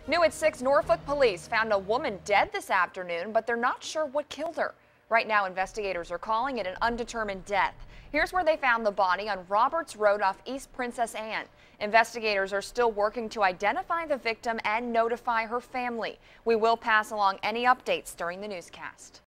New at 6, Norfolk police found a woman dead this afternoon, but they're not sure what killed her. Right now, investigators are calling it an undetermined death. Here's where they found the body on Roberts Road off East Princess Anne. Investigators are still working to identify the victim and notify her family. We will pass along any updates during the newscast.